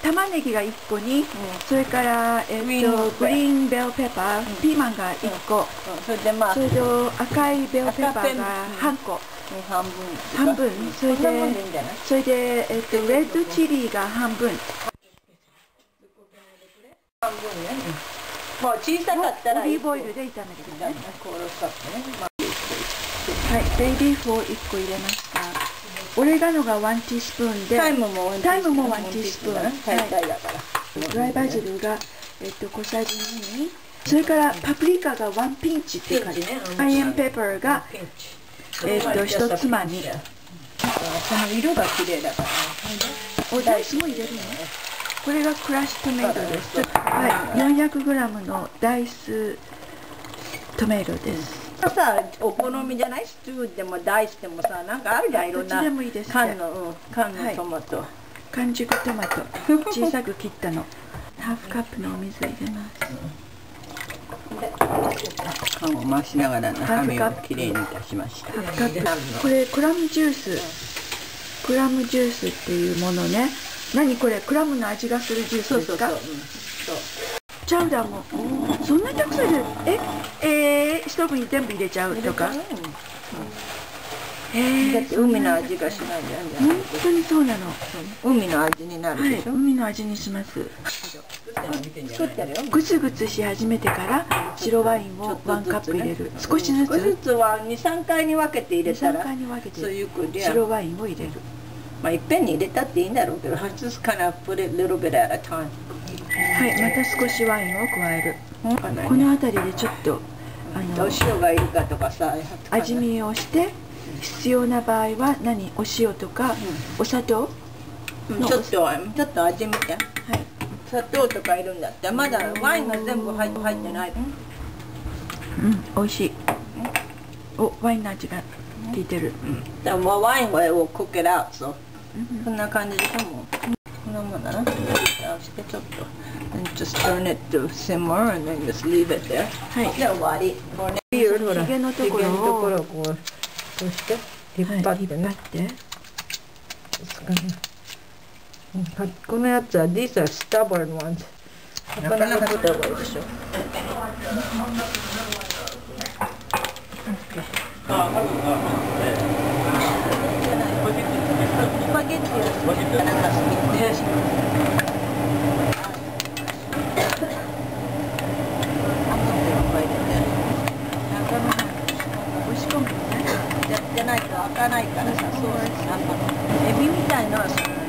玉ねぎが1個に、それからグリーンベルペッパー、ピーマンが1個、それで赤いベルペッパーが半個、半分、それでレッドチリが半分。 もう小さかったらオリーブオイルで炒めてください。はい、ベイビーフを1個入れました。オレガノが1ティースプーンで、タイムも1ティースプーン、ドライバジルが小さじ2、それからパプリカが1ピンチって感じ、カイエンペッパーが1つまみ。 その色が綺麗だから。 おダイスも入れるの？これがクラッシュトメイトです。はい、400g のダイストメイトです。 さ、お好みじゃない？スチューでもダイスでもさ、なんかあるじゃん、いろんな缶のトマト。 完熟トマト、小さく切ったの。ハーフカップのお水入れます。 缶を回しながら中身をきれいに出しました。 ハーフカップ。これクラムジュース。クラムジュースっていうものね。何これ？クラムの味がするジュースですか？チャウダーもそんなにたくさん入れる？ストーブに全部入れちゃうとか？だって海の味がしないじゃん。 本当にそうなの。 海の味になるでしょ。 海の味にします。 作ってるよ。 グツグツし始めてから白ワインを1カップ入れる。少しずつ。 少しずつは2、3回に分けて入れたら。 2、3回に分けて白ワインを入れる。 まあいっぺんに入れたっていいんだろうけど、just kind of put it a little bit at a time。 はい、また少しワインを加える。この辺りでちょっとお塩がいるかとかさ、 味見をして必要な場合はお塩とかお砂糖、 ちょっと味見て。はい。砂糖とかいるんだって。まだワインが全部入ってない。 美味しい。ワインの味が効いてる。 でもワインをcook it out、そう。こんな感じでしょ、もう。こんなもんだな。してちょっと。And just turn it to simmer and then just leave it there。はい。で終わり。 ひげのところをこうして引っ張ってね。このやつは these are stubborn ones。なかなか取った方がいいでしょ。スパゲッティはなんか好きで。じゃないと開かないからさ、そうエビみたいのはそうなの。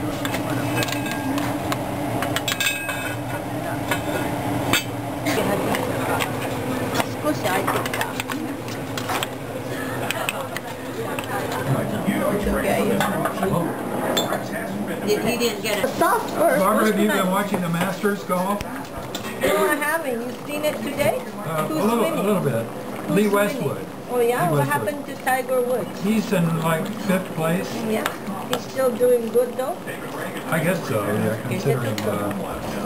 少し開いてきた。He didn't get it. Barbara, have you been watching the Masters golf? No, I haven't. You've seen it today? A little bit. Lee Westwood. Oh yeah? What happened to Tiger Woods? He's in like 5th place. Yeah. He's still doing good though? I guess so, yeah, considering